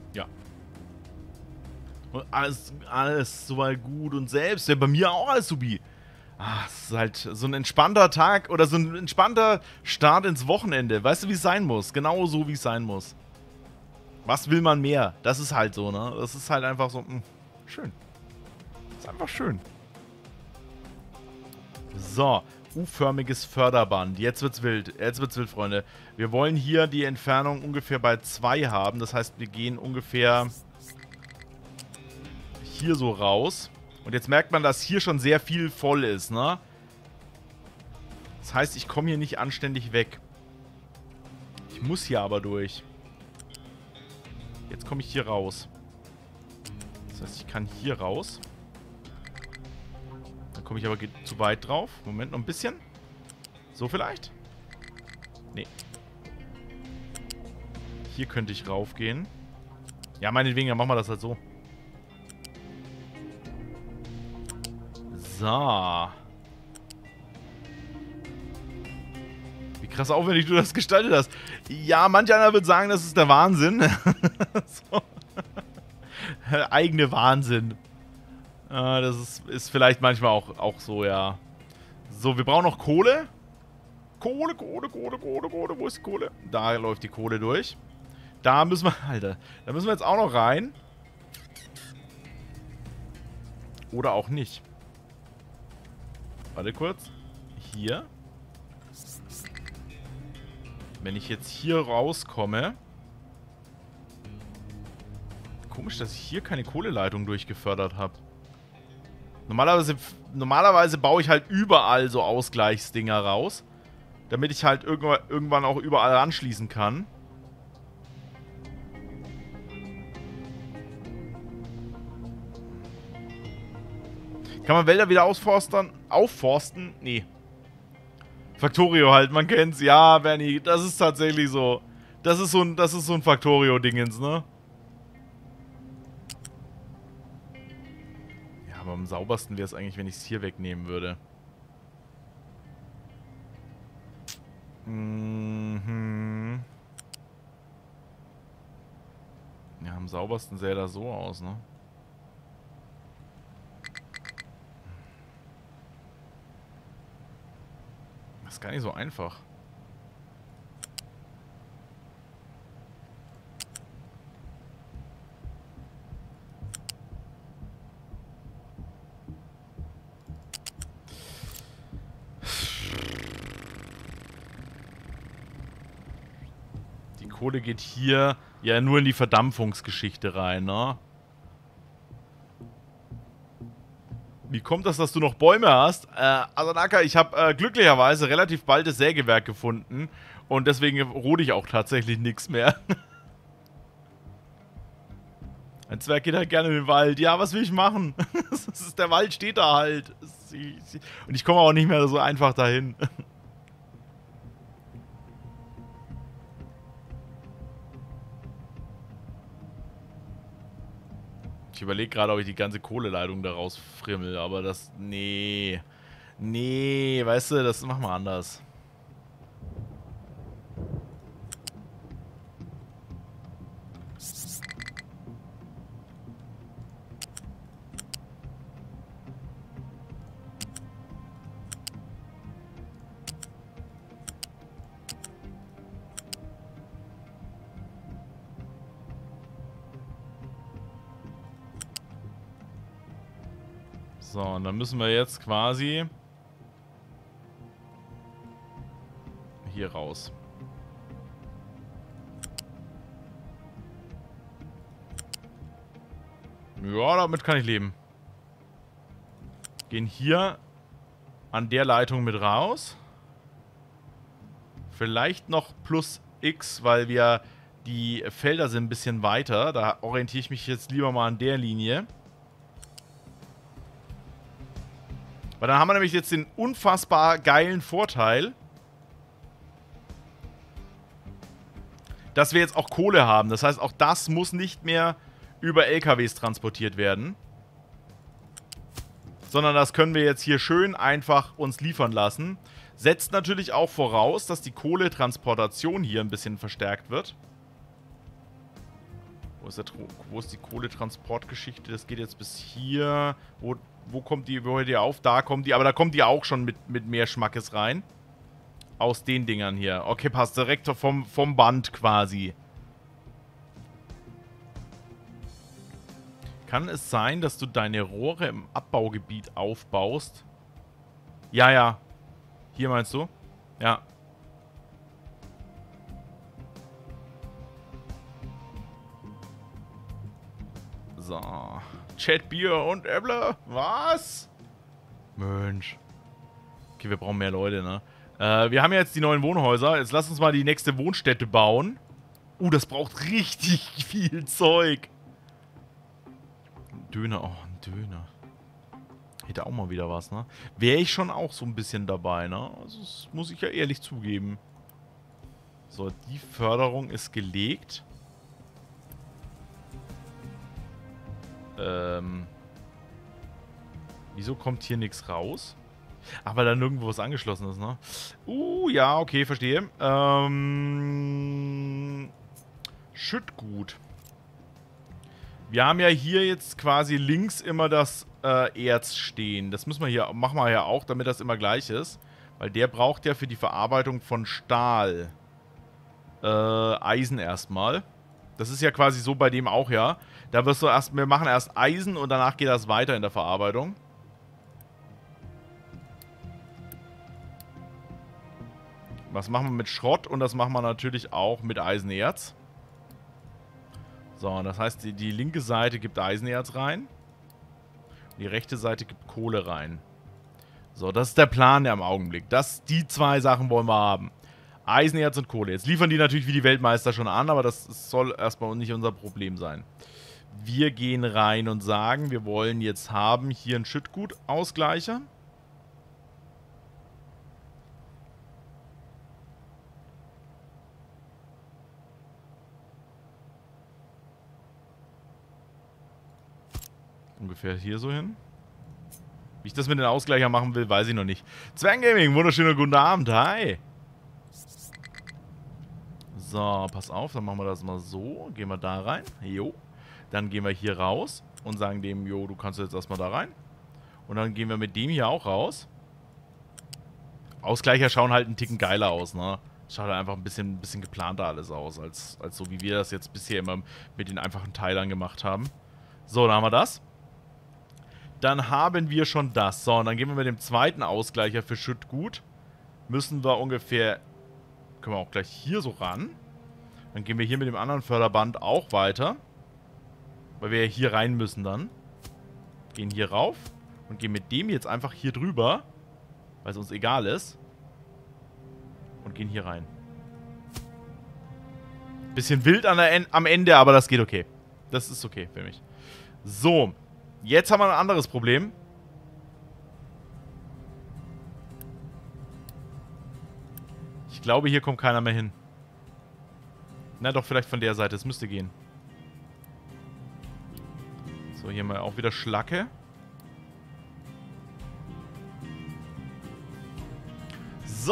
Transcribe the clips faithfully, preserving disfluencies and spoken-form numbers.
Ja. Und alles, alles soweit gut und selbst. Ja, bei mir auch alles subi. Ah, es ist halt so ein entspannter Tag oder so ein entspannter Start ins Wochenende. Weißt du, wie es sein muss? Genau so, wie es sein muss. Was will man mehr? Das ist halt so, ne? Das ist halt einfach so, mh, schön. Das ist einfach schön. So, U-förmiges Förderband. Jetzt wird's wild. Jetzt wird's wild, Freunde. Wir wollen hier die Entfernung ungefähr bei zwei haben. Das heißt, wir gehen ungefähr hier so raus. Und jetzt merkt man, dass hier schon sehr viel voll ist, ne? Das heißt, ich komme hier nicht anständig weg. Ich muss hier aber durch. Jetzt komme ich hier raus. Das heißt, ich kann hier raus. Dann komme ich aber zu weit drauf. Moment, noch ein bisschen. So vielleicht? Nee. Hier könnte ich raufgehen. Ja, meinetwegen, dann machen wir das halt so. So. Wie krass aufwendig du das gestaltet hast. Ja, manch einer wird sagen, das ist der Wahnsinn. So. Eigene Wahnsinn. Äh, das ist, ist vielleicht manchmal auch, auch so, ja. So, wir brauchen noch Kohle. Kohle, Kohle, Kohle, Kohle, Kohle. Wo ist die Kohle? Da läuft die Kohle durch. Da müssen wir, Alter, da müssen wir jetzt auch noch rein. Oder auch nicht. Warte kurz. Hier. Wenn ich jetzt hier rauskomme. Komisch, dass ich hier keine Kohleleitung durchgefördert habe. Normalerweise, normalerweise baue ich halt überall so Ausgleichsdinger raus. Damit ich halt irgendwann auch überall anschließen kann. Kann man Wälder wieder ausforstern? Aufforsten? Nee. Factorio halt, man kennt's. Ja, Bernie, das ist tatsächlich so. Das ist so ein, das ist so ein Factorio-Dingens, ne? Ja, aber am saubersten wäre es eigentlich, wenn ich es hier wegnehmen würde. Mhm. Ja, am saubersten sähe das so aus, ne? Das ist gar nicht so einfach. Die Kohle geht hier ja nur in die Verdampfungsgeschichte rein, ne? Wie kommt das, dass du noch Bäume hast? Äh, Asanaka, ich habe äh, glücklicherweise relativ bald das Sägewerk gefunden. Und deswegen rode ich auch tatsächlich nichts mehr. Ein Zwerg geht halt gerne in den Wald. Ja, was will ich machen? Das ist, der Wald steht da halt. Und ich komme auch nicht mehr so einfach dahin. Ich überlege gerade, ob ich die ganze Kohleleitung da rausfrimmel, aber das... Nee. Nee, weißt du, das machen wir anders. So, und dann müssen wir jetzt quasi hier raus. Ja, damit kann ich leben. Gehen hier an der Leitung mit raus. Vielleicht noch plus X, weil wir die Felder sind ein bisschen weiter. Da orientiere ich mich jetzt lieber mal an der Linie. Weil dann haben wir nämlich jetzt den unfassbar geilen Vorteil, dass wir jetzt auch Kohle haben. Das heißt, auch das muss nicht mehr über L K Ws transportiert werden. Sondern das können wir jetzt hier schön einfach uns liefern lassen. Setzt natürlich auch voraus, dass die Kohletransportation hier ein bisschen verstärkt wird. Wo Wo ist, der, wo ist die Kohletransportgeschichte? Das geht jetzt bis hier. Wo, wo kommt die, wo hört die auf? Da kommt die, aber da kommt die auch schon mit, mit mehr Schmackes rein. Aus den Dingern hier. Okay, passt direkt vom, vom Band quasi. Kann es sein, dass du deine Rohre im Abbaugebiet aufbaust? Ja, ja. Hier meinst du? Ja. So. Chat, Bier und Äppler. Was? Mensch. Okay, wir brauchen mehr Leute, ne? Äh, wir haben ja jetzt die neuen Wohnhäuser. Jetzt lass uns mal die nächste Wohnstätte bauen. Uh, das braucht richtig viel Zeug. Ein Döner. Oh, ein Döner. Hätte auch mal wieder was, ne? Wäre ich schon auch so ein bisschen dabei, ne? Also, das muss ich ja ehrlich zugeben. So, die Förderung ist gelegt. Ähm. Wieso kommt hier nichts raus? Ach, weil da nirgendwo was angeschlossen ist, ne? Uh, ja, okay, verstehe. Ähm. Schüttgut. Wir haben ja hier jetzt quasi links immer das äh, Erz stehen. Das müssen wir hier, machen wir ja auch, damit das immer gleich ist. Weil der braucht ja für die Verarbeitung von Stahl äh, Eisen erstmal. Das ist ja quasi so bei dem auch, ja. Da wirst du erst, wir machen erst Eisen und danach geht das weiter in der Verarbeitung. Was machen wir mit Schrott? Und das machen wir natürlich auch mit Eisenerz. So, das heißt, die, die linke Seite gibt Eisenerz rein. Die rechte Seite gibt Kohle rein. So, das ist der Plan der im Augenblick. Das, die zwei Sachen wollen wir haben. Eisenerz und Kohle. Jetzt liefern die natürlich wie die Weltmeister schon an, aber das soll erstmal nicht unser Problem sein. Wir gehen rein und sagen, wir wollen jetzt haben hier einen Schüttgutausgleicher. Ungefähr hier so hin. Wie ich das mit den Ausgleichern machen will, weiß ich noch nicht. Zwergengaming, wunderschöner guten Abend, hi. So, pass auf, dann machen wir das mal so. Gehen wir da rein, jo. Dann gehen wir hier raus und sagen dem, jo, du kannst jetzt erstmal da rein. Und dann gehen wir mit dem hier auch raus. Ausgleicher schauen halt einen Ticken geiler aus, ne? Schaut halt einfach ein bisschen, ein bisschen geplanter alles aus, als, als so wie wir das jetzt bisher immer mit den einfachen Teilern gemacht haben. So, dann haben wir das. Dann haben wir schon das. So, und dann gehen wir mit dem zweiten Ausgleicher für Schüttgut. Müssen wir ungefähr... Können wir auch gleich hier so ran. Dann gehen wir hier mit dem anderen Förderband auch weiter. Weil wir ja hier rein müssen dann. Gehen hier rauf. Und gehen mit dem jetzt einfach hier drüber. Weil es uns egal ist. Und gehen hier rein. Bisschen wild an der en- am Ende, aber das geht okay. Das ist okay für mich. So. Jetzt haben wir ein anderes Problem. Ich glaube, hier kommt keiner mehr hin. Na doch, vielleicht von der Seite. Es müsste gehen. So, hier mal auch wieder Schlacke. So.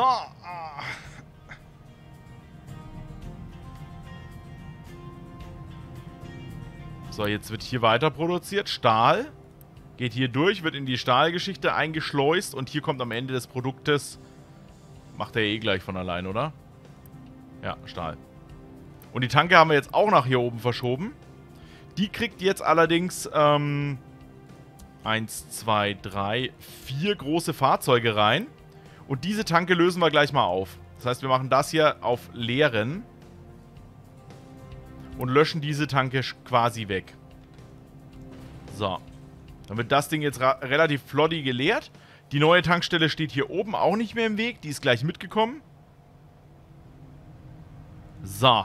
So, jetzt wird hier weiter produziert. Stahl. Geht hier durch, wird in die Stahlgeschichte eingeschleust. Und hier kommt am Ende des Produktes... Macht er eh gleich von allein, oder? Ja, Stahl. Und die Tanke haben wir jetzt auch nach hier oben verschoben. Die kriegt jetzt allerdings ähm, eins, zwei, drei, vier große Fahrzeuge rein. Und diese Tanke lösen wir gleich mal auf. Das heißt, wir machen das hier auf leeren. Und löschen diese Tanke quasi weg. So. Dann wird das Ding jetzt relativ flotti geleert. Die neue Tankstelle steht hier oben auch nicht mehr im Weg. Die ist gleich mitgekommen. So.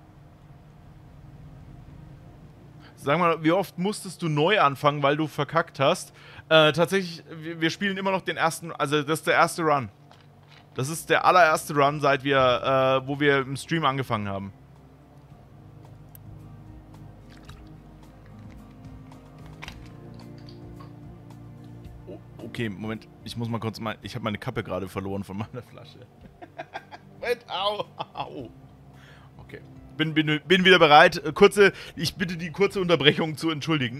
Sag mal, wie oft musstest du neu anfangen, weil du verkackt hast? Äh, tatsächlich, wir, wir spielen immer noch den ersten, also das ist der erste Run. Das ist der allererste Run, seit wir, äh, wo wir im Stream angefangen haben. Okay, Moment. Ich muss mal kurz mal... Ich habe meine Kappe gerade verloren von meiner Flasche. Moment, au, au. Okay. bin, bin, bin wieder bereit. Kurze, ich bitte die kurze Unterbrechung zu entschuldigen.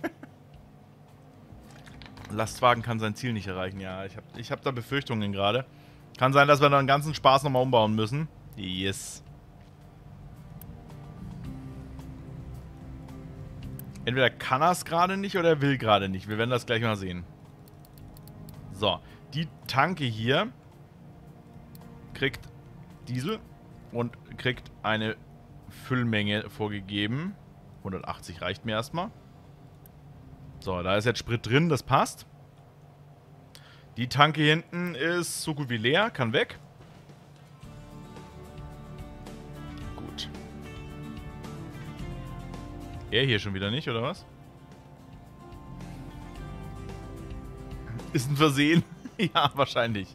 Lastwagen kann sein Ziel nicht erreichen, ja. Ich habe ich hab da Befürchtungen gerade. Kann sein, dass wir dann den ganzen Spaß nochmal umbauen müssen. Yes. Entweder kann er es gerade nicht oder er will gerade nicht. Wir werden das gleich mal sehen. So, die Tanke hier kriegt Diesel und kriegt eine Füllmenge vorgegeben. hundertachtzig reicht mir erstmal. So, da ist jetzt Sprit drin, das passt. Die Tanke hinten ist so gut wie leer, kann weg. Gut. Er hier schon wieder nicht, oder was? Ist ein Versehen? Ja, wahrscheinlich.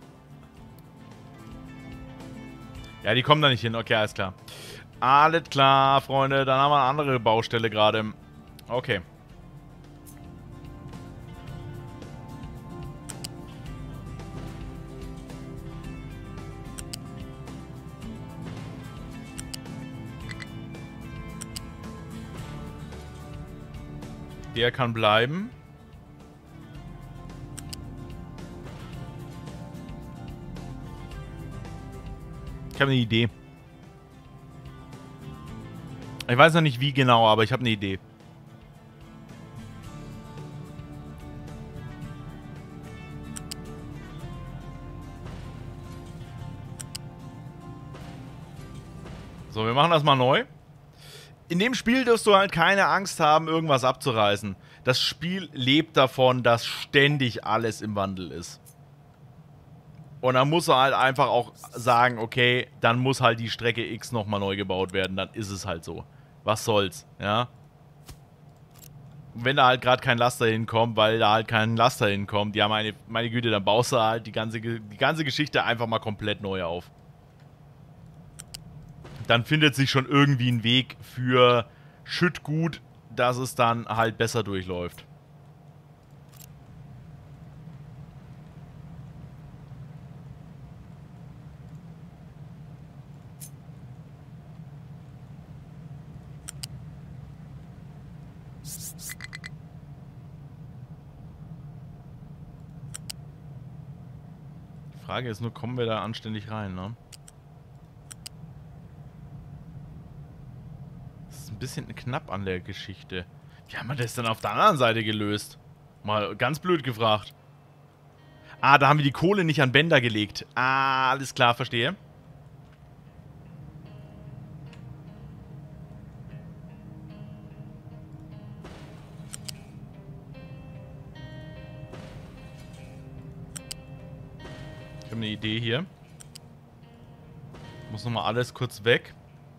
Ja, die kommen da nicht hin. Okay, alles klar. Alles klar, Freunde. Dann haben wir eine andere Baustelle gerade. Okay. Der kann bleiben. Ich habe eine Idee. Ich weiß noch nicht wie genau, aber ich habe eine Idee. So, wir machen das mal neu. In dem Spiel dürfst du halt keine Angst haben, irgendwas abzureißen. Das Spiel lebt davon, dass ständig alles im Wandel ist. Und dann muss er halt einfach auch sagen, okay, dann muss halt die Strecke X nochmal neu gebaut werden. Dann ist es halt so. Was soll's, ja? Wenn da halt gerade kein Laster hinkommt, weil da halt kein Laster hinkommt, ja, meine, meine Güte, dann baust du halt die ganze, die ganze Geschichte einfach mal komplett neu auf. Dann findet sich schon irgendwie ein Weg für Schüttgut, dass es dann halt besser durchläuft. Die Frage ist nur, kommen wir da anständig rein, ne? Das ist ein bisschen knapp an der Geschichte. Wie haben wir das denn auf der anderen Seite gelöst? Mal ganz blöd gefragt. Ah, da haben wir die Kohle nicht an Bänder gelegt. Ah, alles klar, verstehe. Ich habe eine Idee hier. Muss nochmal alles kurz weg.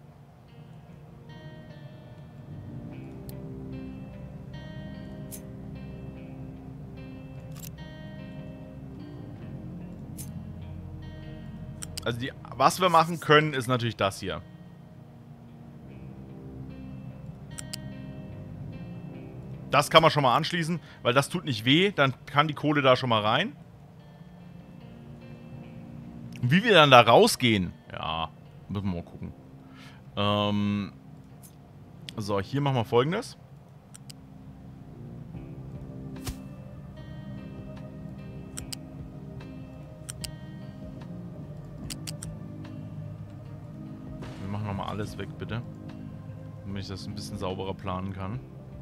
Also die, was wir machen können, ist natürlich das hier. Das kann man schon mal anschließen, weil das tut nicht weh. Dann kann die Kohle da schon mal rein. Und wie wir dann da rausgehen, ja, müssen wir mal gucken. Ähm, so, hier machen wir Folgendes. Wir machen nochmal alles weg, bitte. Damit ich das ein bisschen sauberer planen kann.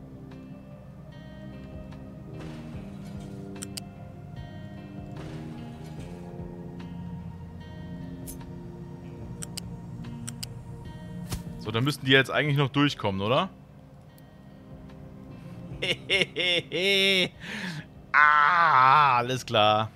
So, dann müssten die jetzt eigentlich noch durchkommen, oder? Ah, alles klar.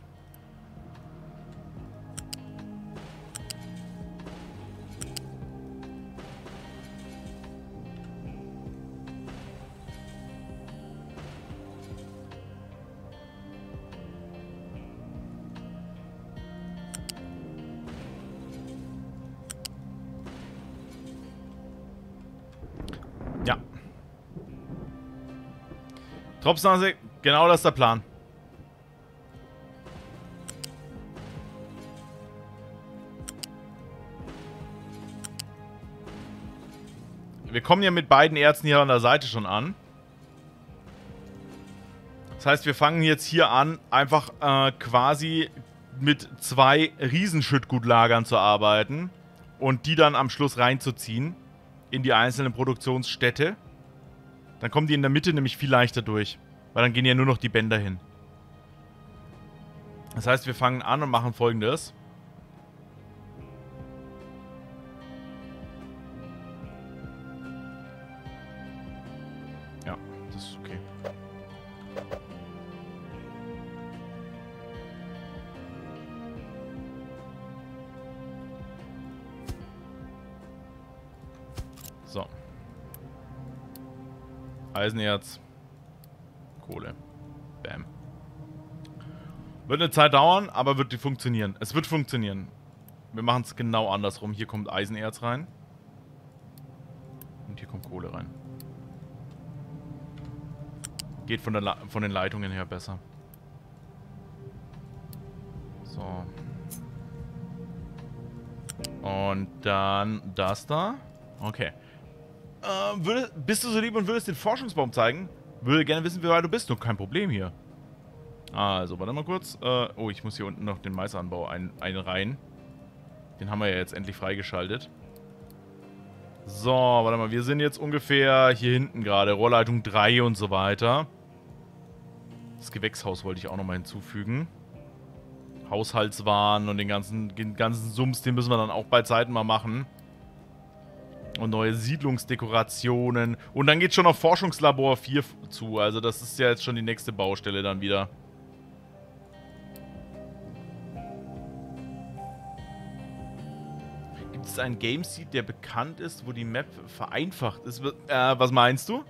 Ja. Tropfnase, genau das ist der Plan. wir kommen ja mit beiden Erzen hier an der Seite schon an. Das heißt, wir fangen jetzt hier an, einfach äh, quasi mit zwei Riesenschüttgutlagern zu arbeiten und die dann am Schluss reinzuziehen in die einzelnen Produktionsstätte. Dann kommen die in der Mitte nämlich viel leichter durch, weil dann gehen ja nur noch die Bänder hin. Das heißt, wir fangen an und machen Folgendes. Ja, das ist okay. So. Eisenerz. Kohle. Bam. Wird eine Zeit dauern, aber wird die funktionieren. Es wird funktionieren. Wir machen es genau andersrum. Hier kommt Eisenerz rein. Und hier kommt Kohle rein. Geht von, der Le von den Leitungen her besser. So. Und dann das da. Okay. Äh, würde, bist du so lieb und würdest den Forschungsbaum zeigen? Würde gerne wissen, wie weit du bist. Nur kein Problem hier. Also, warte mal kurz. Äh, oh, ich muss hier unten noch den Maisanbau ein, einreihen. Den haben wir ja jetzt endlich freigeschaltet. So, warte mal. Wir sind jetzt ungefähr hier hinten gerade. Rohrleitung drei und so weiter. Das Gewächshaus wollte ich auch nochmal hinzufügen. Haushaltswaren und den ganzen, den ganzen Sums, den müssen wir dann auch bei Zeiten mal machen. Und neue Siedlungsdekorationen. Und dann geht schon auf Forschungslabor vier zu. Also das ist ja jetzt schon die nächste Baustelle dann wieder. Gibt es einen Game Seed, der bekannt ist, wo die Map vereinfacht ist? Äh, was meinst du?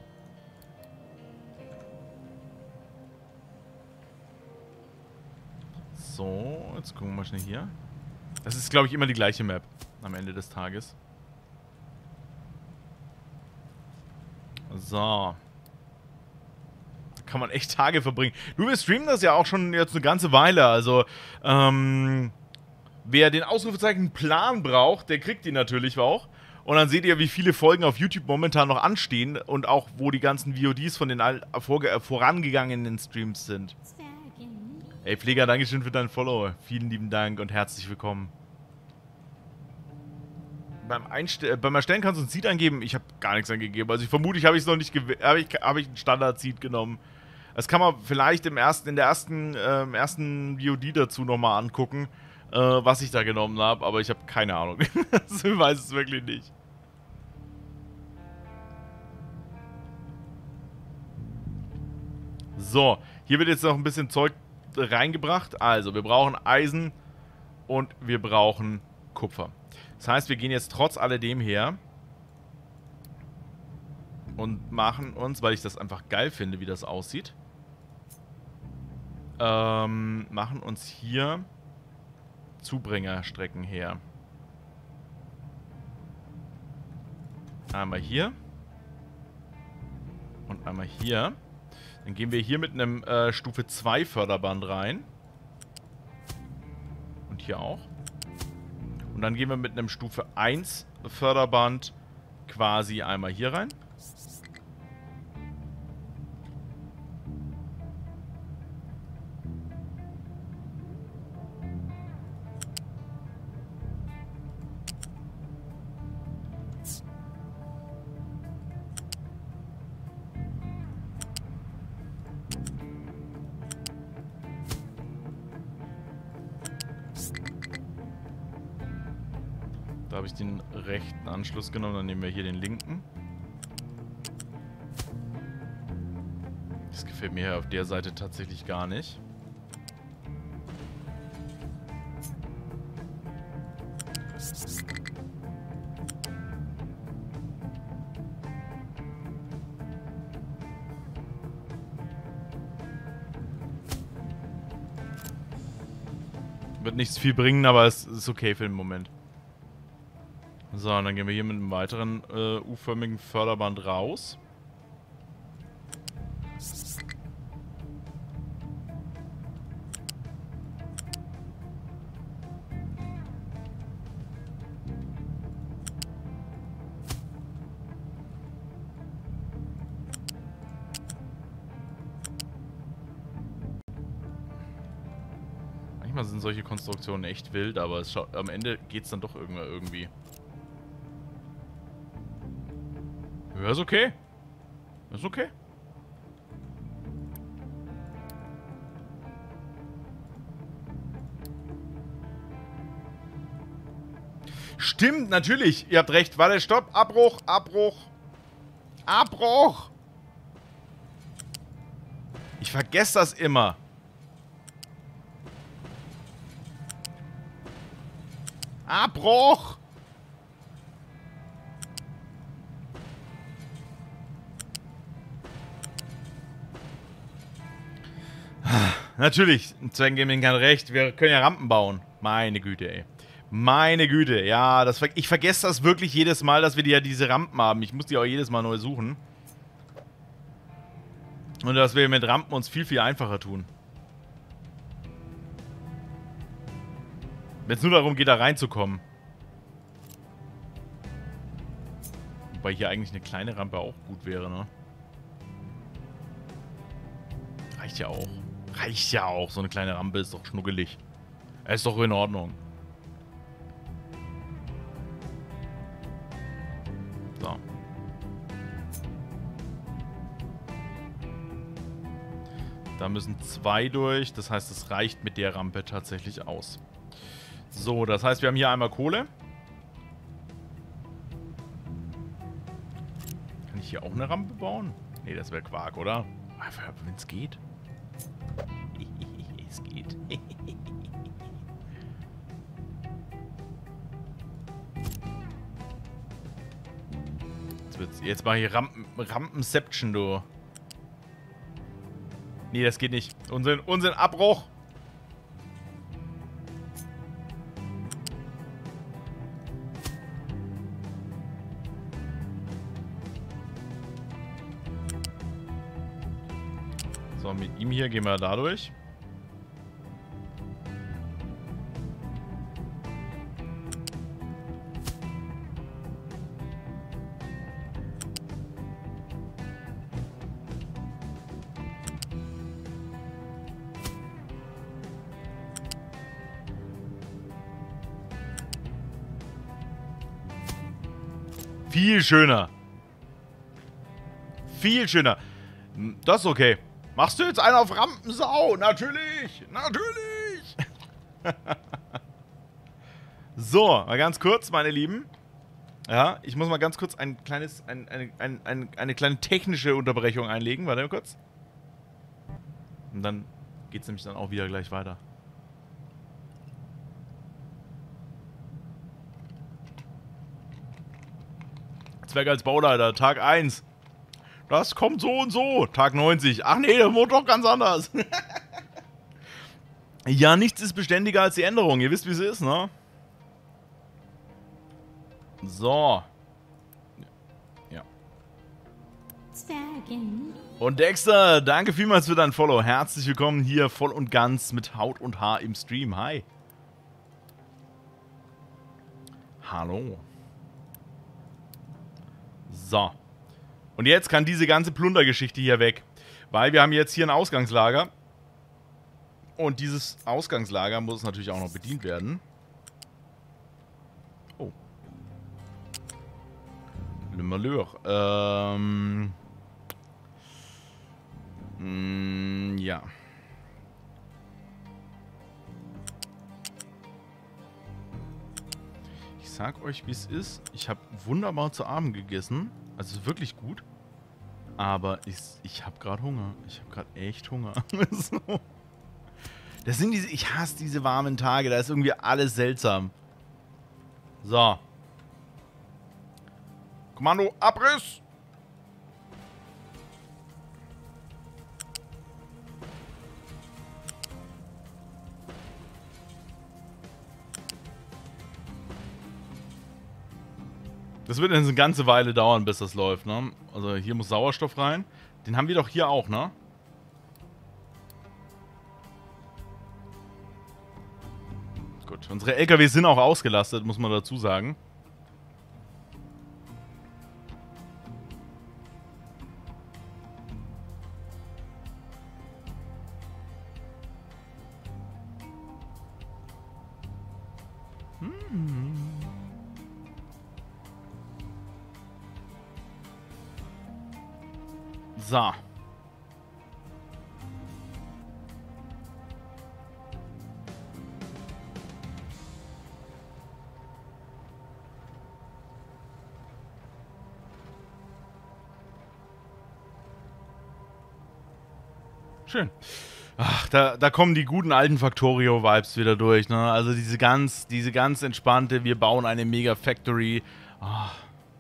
So, jetzt gucken wir mal schnell hier. Das ist, glaube ich, immer die gleiche Map am Ende des Tages. So. Da kann man echt Tage verbringen. Du, wir streamen das ja auch schon jetzt eine ganze Weile. Also, ähm, wer den Ausrufezeichen Plan braucht, der kriegt ihn natürlich auch. Und dann seht ihr, wie viele Folgen auf YouTube momentan noch anstehen und auch, wo die ganzen V O Ds von den vorangegangenen Streams sind. Ey, Pfleger, Dankeschön für deinen Follow. Vielen lieben Dank und herzlich willkommen. Beim, Einste beim Erstellen kannst du ein Seed eingeben. Ich habe gar nichts eingegeben. Also ich vermute, ich habe ich es noch nicht habe ich, hab ich einen Standard-Seed genommen. Das kann man vielleicht im ersten, in der ersten, äh, im ersten V O D dazu nochmal angucken, äh, was ich da genommen habe. Aber ich habe keine Ahnung. Ich weiß es wirklich nicht. So, hier wird jetzt noch ein bisschen Zeug reingebracht. Also, wir brauchen Eisen und wir brauchen Kupfer. Das heißt, wir gehen jetzt trotz alledem her und machen uns, weil ich das einfach geil finde, wie das aussieht, ähm, machen uns hier Zubringerstrecken her. Einmal hier und einmal hier. Dann gehen wir hier mit einem äh, Stufe zwei Förderband rein. Und hier auch. Und dann gehen wir mit einem Stufe eins Förderband quasi einmal hier rein. Da habe ich den rechten Anschluss genommen, dann nehmen wir hier den linken. Das gefällt mir hier auf der Seite tatsächlich gar nicht. Wird nichts viel bringen, aber es ist okay für den Moment. So, und dann gehen wir hier mit einem weiteren äh, U-förmigen Förderband raus. manchmal sind solche Konstruktionen echt wild, aber es schaut, am Ende geht es dann doch irgendwann irgendwie. Ja, ist okay. Ist okay. Stimmt, natürlich. Ihr habt recht. Warte, stopp. Abbruch, Abbruch. Abbruch. Ich vergesse das immer. Abbruch. Natürlich, Sven Gaming kann recht. Wir können ja Rampen bauen. Meine Güte, ey. Meine Güte, ja, das, ich vergesse das wirklich jedes Mal, dass wir ja diese Rampen haben. Ich muss die auch jedes Mal neu suchen. Und dass wir mit Rampen uns viel, viel einfacher tun. Wenn es nur darum geht, da reinzukommen. Wobei hier eigentlich eine kleine Rampe auch gut wäre, ne? Reicht ja auch. Reicht ja auch. So eine kleine Rampe ist doch schnuckelig. Ist doch in Ordnung. So. Da müssen zwei durch. Das heißt, es reicht mit der Rampe tatsächlich aus. So, das heißt, wir haben hier einmal Kohle. Kann ich hier auch eine Rampe bauen? Nee, das wäre Quark, oder? Wenn es geht. Es geht. Jetzt, wird's, jetzt mache ich Rampen, Rampenception, du. Nee, das geht nicht. Unsinn, Unsinn, Abbruch. So, mit ihm hier gehen wir da durch. Viel schöner. Viel schöner. Das ist okay. Machst du jetzt einen auf Rampensau? Natürlich. Natürlich. So, mal ganz kurz, meine Lieben. Ja, ich muss mal ganz kurz ein kleines, ein, ein, ein, ein, eine kleine technische Unterbrechung einlegen. Warte mal kurz. Und dann geht es nämlich dann auch wieder gleich weiter. Zwerg als Bauleiter, Tag eins. Das kommt so und so. Tag neunzig. Ach nee, das wird doch ganz anders. Ja, nichts ist beständiger als die Änderung. Ihr wisst, wie es ist, ne? So. Ja. Und Dexter, danke vielmals für dein Follow. Herzlich willkommen hier voll und ganz mit Haut und Haar im Stream. Hi. Hallo. So. Und jetzt kann diese ganze Plundergeschichte hier weg. Weil wir haben jetzt hier ein Ausgangslager. Und dieses Ausgangslager muss natürlich auch noch bedient werden. Oh. Le Malheur. Ähm. Mh, ja. Ich sag euch, wie es ist. Ich habe wunderbar zu Abend gegessen. Also wirklich gut. Aber ich, ich habe gerade Hunger. Ich habe gerade echt Hunger. So. Das sind diese... Ich hasse diese warmen Tage. Da ist irgendwie alles seltsam. So. Kommando, Abriss! Das wird eine ganze Weile dauern, bis das läuft, ne? Also hier muss Sauerstoff rein. Den haben wir doch hier auch, ne? Gut, unsere L K Ws sind auch ausgelastet, muss man dazu sagen. So. Schön. Ach, da, da kommen die guten alten Factorio-Vibes wieder durch, ne? Also diese ganz, diese ganz entspannte, wir bauen eine Mega-Factory. Oh.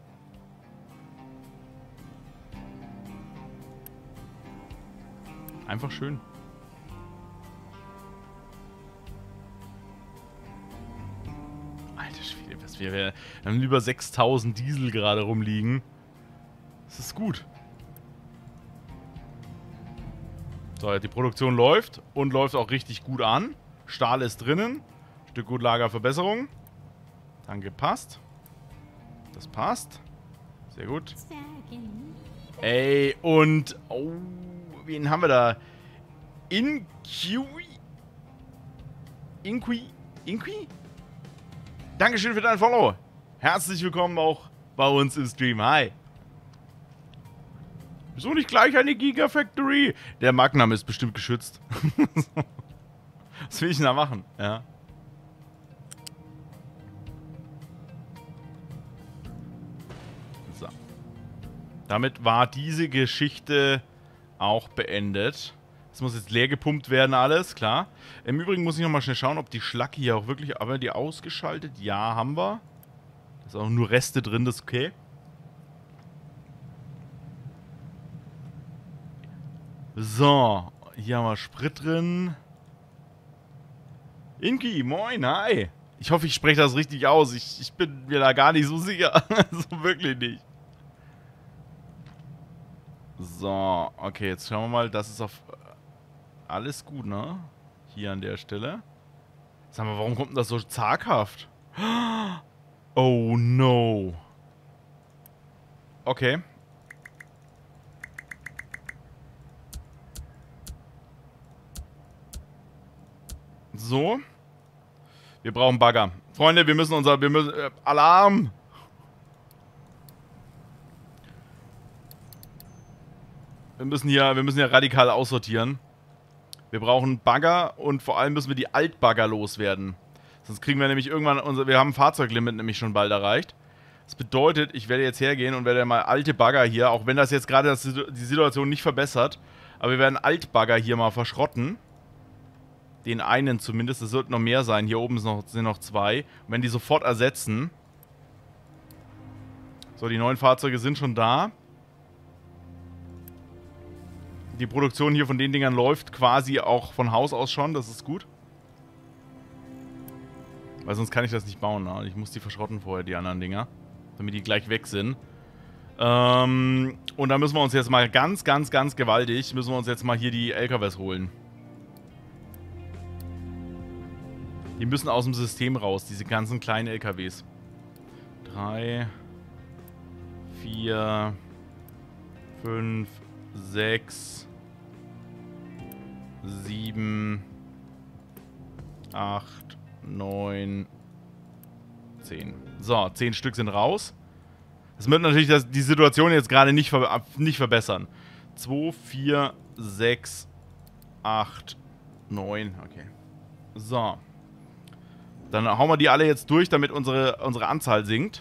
Einfach schön. Alter Schwede, was wir, wir haben über sechstausend Diesel gerade rumliegen. Das ist gut. So, die Produktion läuft und läuft auch richtig gut an. Stahl ist drinnen. Stück gut Lagerverbesserung. Danke, passt. Das passt. Sehr gut. Ey, und... Oh, wen haben wir da? Inqui? Inqui? Inqui? Dankeschön für dein Follow. Herzlich willkommen auch bei uns im Stream. Hi. Wieso nicht gleich eine Gigafactory? Der Markenname ist bestimmt geschützt. Was will ich denn da machen? Ja. So. Damit war diese Geschichte auch beendet. Das muss jetzt leer gepumpt werden alles, klar. Im Übrigen muss ich nochmal schnell schauen, ob die Schlacke hier auch wirklich... Haben wir die ausgeschaltet? Ja, haben wir. Da sind auch nur Reste drin, das ist okay. So, hier haben wir Sprit drin. Inki, moin, hi. Ich hoffe, ich spreche das richtig aus. Ich, ich bin mir da gar nicht so sicher. So wirklich nicht. So, okay, jetzt schauen wir mal. Das ist auf alles gut, ne? Hier an der Stelle. Sag mal, warum kommt denn das so zaghaft? Oh no. Okay. So. Wir brauchen Bagger. Freunde, wir müssen unser... Wir müssen... Äh, Alarm! Wir müssen hier... Wir müssen hier radikal aussortieren. Wir brauchen Bagger und vor allem müssen wir die Altbagger loswerden. Sonst kriegen wir nämlich irgendwann... Unser, wir haben ein Fahrzeuglimit nämlich schon bald erreicht. Das bedeutet, ich werde jetzt hergehen und werde mal alte Bagger hier, auch wenn das jetzt gerade die Situation nicht verbessert, aber wir werden Altbagger hier mal verschrotten. Den einen zumindest, es sollten noch mehr sein. Hier oben sind noch, sind noch zwei. Und wenn die sofort ersetzen. So, die neuen Fahrzeuge sind schon da. Die Produktion hier von den Dingern läuft quasi auch von Haus aus schon. Das ist gut. Weil sonst kann ich das nicht bauen. Ne? Ich muss die verschrotten vorher, die anderen Dinger. Damit die gleich weg sind. Ähm, und da müssen wir uns jetzt mal ganz, ganz, ganz gewaltig, müssen wir uns jetzt mal hier die L K Ws holen. Die müssen aus dem System raus, diese ganzen kleinen L K Ws. Drei, vier, fünf, sechs, sieben, acht, neun, zehn. So, zehn Stück sind raus. Das wird natürlich das, die Situation jetzt gerade nicht, ver nicht verbessern. zwei, vier, sechs, acht, neun. Okay. So. Dann hauen wir die alle jetzt durch, damit unsere, unsere Anzahl sinkt.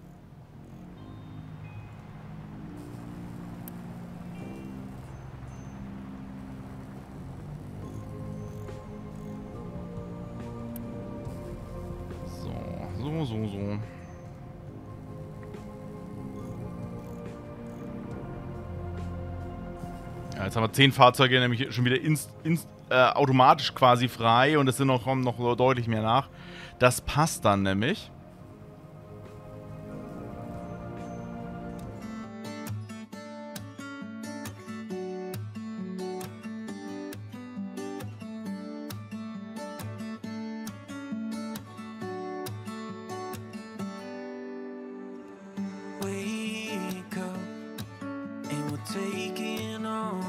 So, so, so, so. Ja, jetzt haben wir zehn Fahrzeuge nämlich schon wieder inst, inst, äh, automatisch quasi frei und es sind noch, kommen noch deutlich mehr nach. Das passt dann nämlich.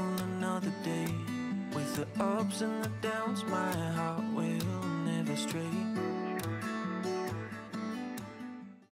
Ups and the downs, my heart will never stray.